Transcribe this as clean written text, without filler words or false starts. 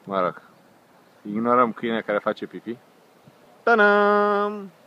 Mă rog, ignorăm câinea care face pipi. Ta-dam!